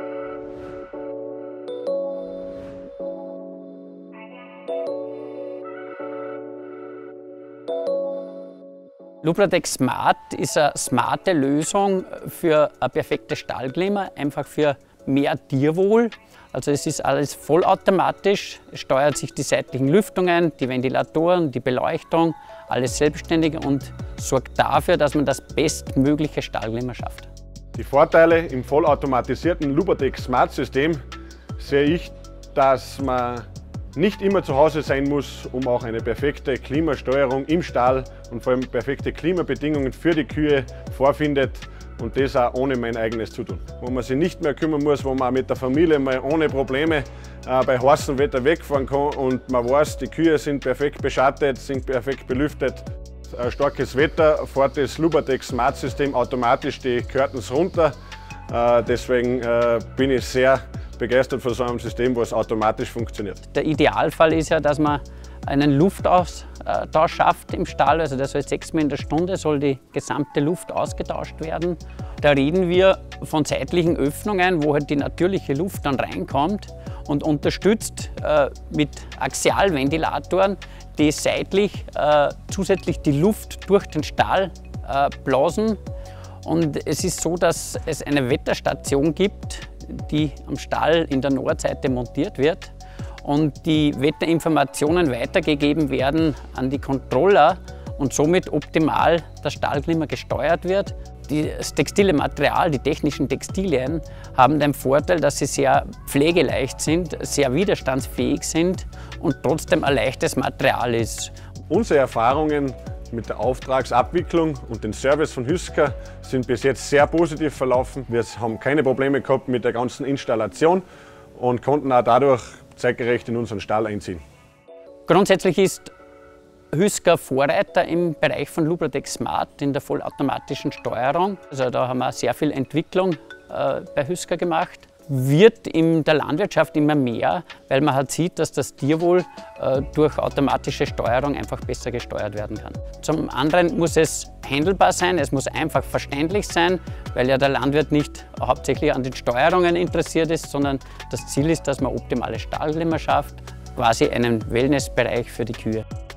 Lubratex Smart ist eine smarte Lösung für ein perfektes Stallklima, einfach für mehr Tierwohl. Also es ist alles vollautomatisch, es steuert sich die seitlichen Lüftungen, die Ventilatoren, die Beleuchtung, alles selbstständig und sorgt dafür, dass man das bestmögliche Stallklima schafft. Die Vorteile im vollautomatisierten Lubratex Smart System sehe ich, dass man nicht immer zu Hause sein muss, um auch eine perfekte Klimasteuerung im Stall und vor allem perfekte Klimabedingungen für die Kühe vorfindet und das auch ohne mein eigenes Zutun. Wo man sich nicht mehr kümmern muss, wo man auch mit der Familie mal ohne Probleme bei heißem Wetter wegfahren kann und man weiß, die Kühe sind perfekt beschattet, sind perfekt belüftet. Starkes Wetter fährt das Lubratex Smart System automatisch die Curtains runter. Deswegen bin ich sehr begeistert von so einem System, was automatisch funktioniert. Der Idealfall ist ja, dass man einen Luftaustausch schafft im Stall. Also das heißt, 6 Mal in der Stunde soll die gesamte Luft ausgetauscht werden. Da reden wir von seitlichen Öffnungen, wo halt die natürliche Luft dann reinkommt und unterstützt mit Axialventilatoren, die seitlich zusätzlich die Luft durch den Stall blasen. Und es ist so, dass es eine Wetterstation gibt, die am Stall in der Nordseite montiert wird und die Wetterinformationen weitergegeben werden an die Controller und somit optimal das Stallklima gesteuert wird. Das textile Material, die technischen Textilien haben den Vorteil, dass sie sehr pflegeleicht sind, sehr widerstandsfähig sind und trotzdem ein leichtes Material ist. Unsere Erfahrungen mit der Auftragsabwicklung und dem Service von Hyska sind bis jetzt sehr positiv verlaufen. Wir haben keine Probleme gehabt mit der ganzen Installation und konnten auch dadurch zeitgerecht in unseren Stall einziehen. Grundsätzlich ist Hyska Vorreiter im Bereich von Lubratex Smart in der vollautomatischen Steuerung. Also da haben wir sehr viel Entwicklung bei Hyska gemacht. Wird in der Landwirtschaft immer mehr, weil man halt sieht, dass das Tierwohl durch automatische Steuerung einfach besser gesteuert werden kann. Zum anderen muss es handelbar sein, es muss einfach verständlich sein, weil ja der Landwirt nicht hauptsächlich an den Steuerungen interessiert ist, sondern das Ziel ist, dass man optimales Stallklima schafft, quasi einen Wellnessbereich für die Kühe.